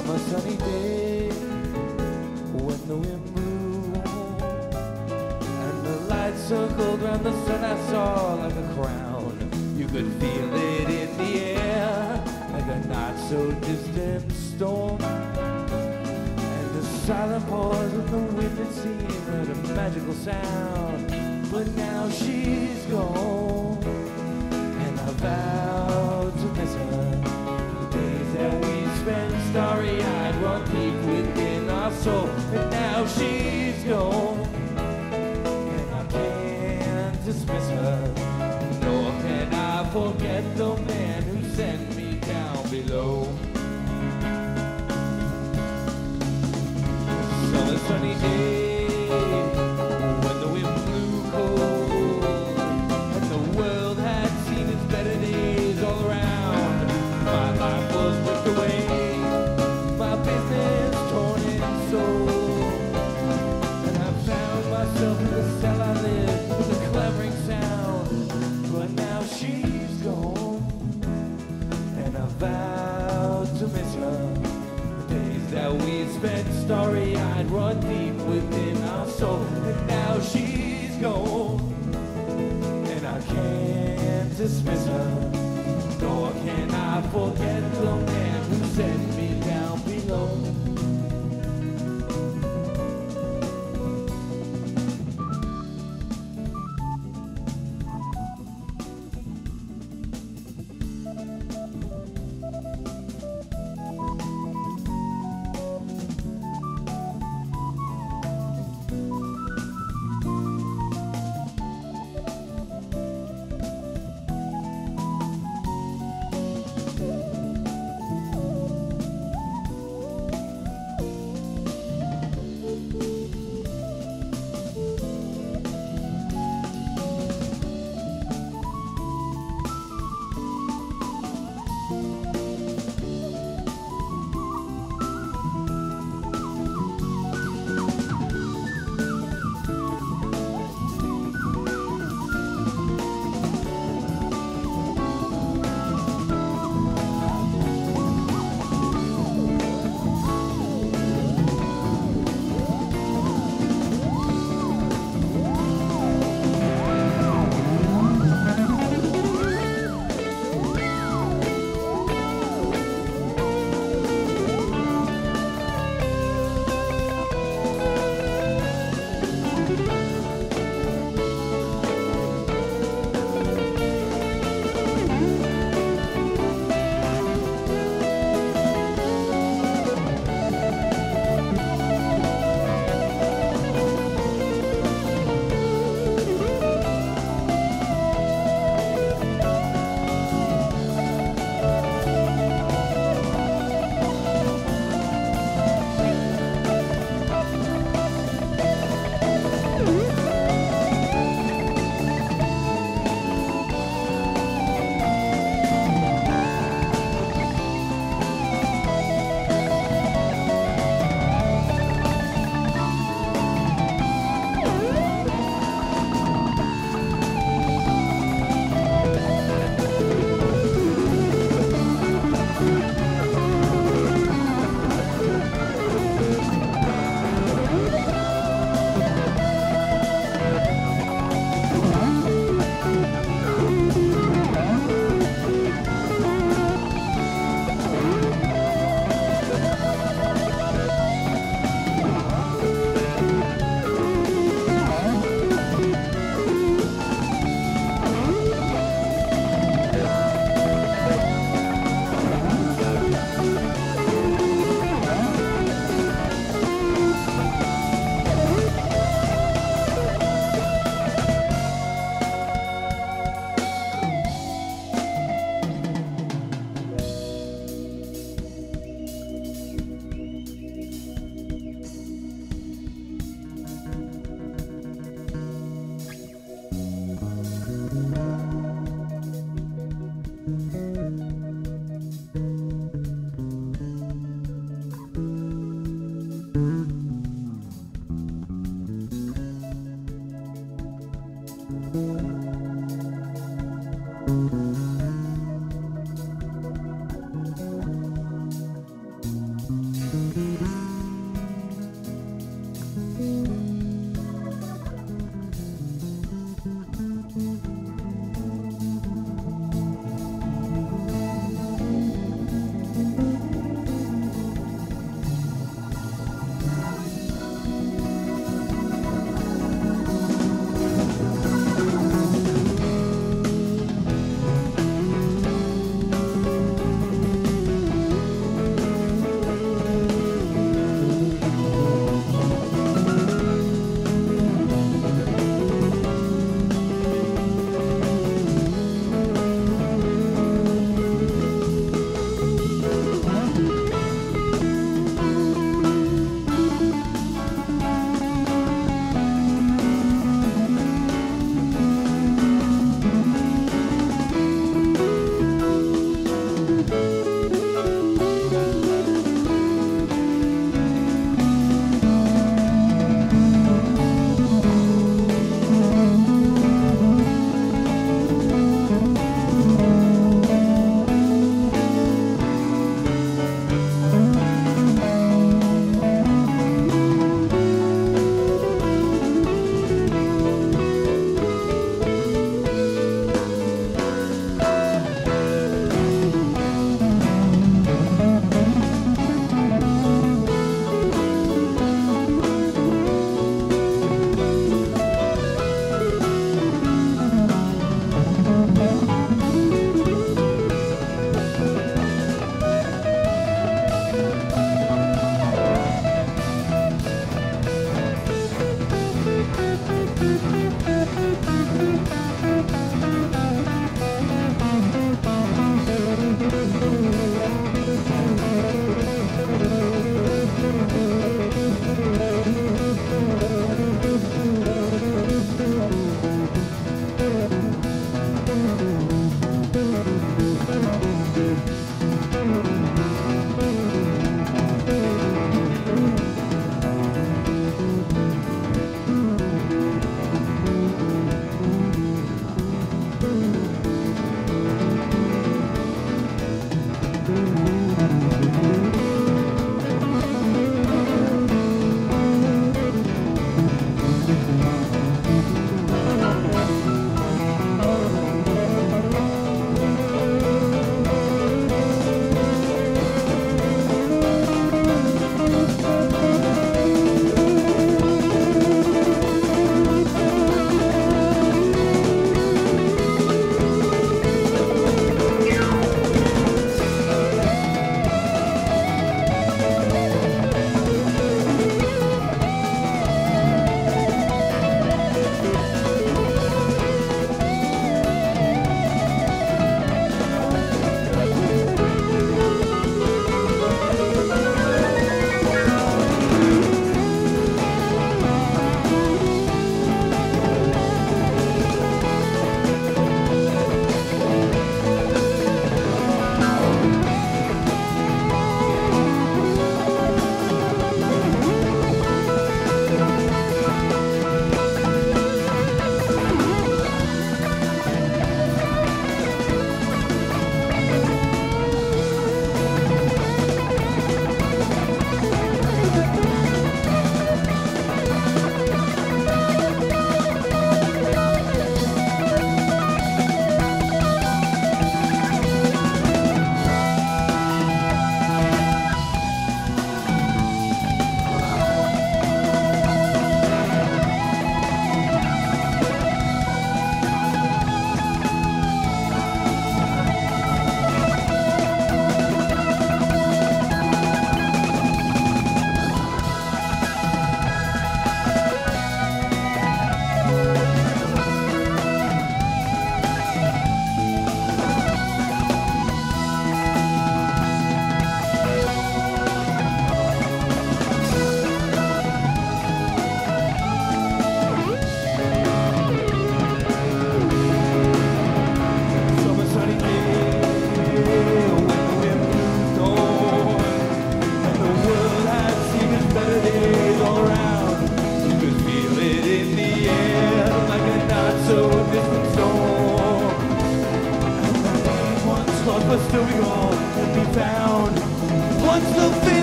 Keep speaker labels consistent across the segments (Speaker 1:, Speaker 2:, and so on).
Speaker 1: a sunny day when the wind blew and the lights circled round the sun. I saw like a crown. You could feel it in the air, like a not so distant storm. And the silent pause of the wind, it seemed like a magical sound. But now she's gone, and I vowed to miss her. The days that we spent starry-eyed run deep within our soul. And now she's gone, and I can't dismiss her. Nor can I forget the man who sent me down below. On a sunny day when the wind blew cold and the world had seen its better days all around, my life was ripped away, my business torn and sold, and I found myself in the cell I lived with a clamoring sound. But now she's gone, and I vowed to miss her. The days that we spent starry-eyed run deep within our soul. And now she's gone, and I can't dismiss her. Nor can I forget the man who sent me down below.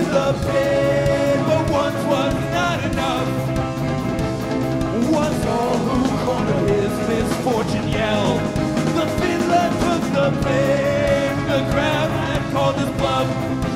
Speaker 1: the pain, but once was not enough. Once all who cornered his misfortune yelled. The fiddler took the blame, the crowd had called his bluff.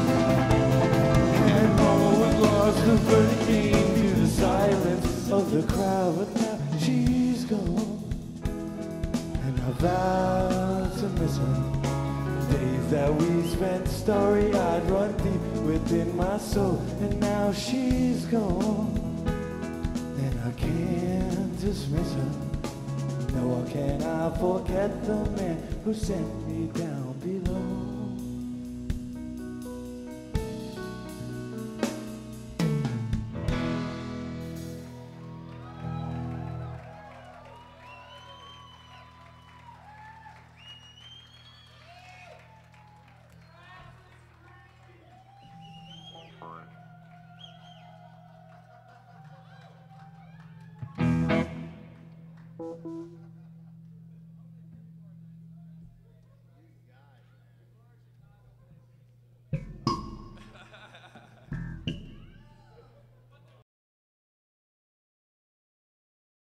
Speaker 1: And all was lost, the verdict came to the silence of the crowd. But now she's gone, and I vowed to miss her. Days that we spent starry-eyed run deep within my soul. And now she's gone, and I can't dismiss her. Nor can I forget the man who sent me down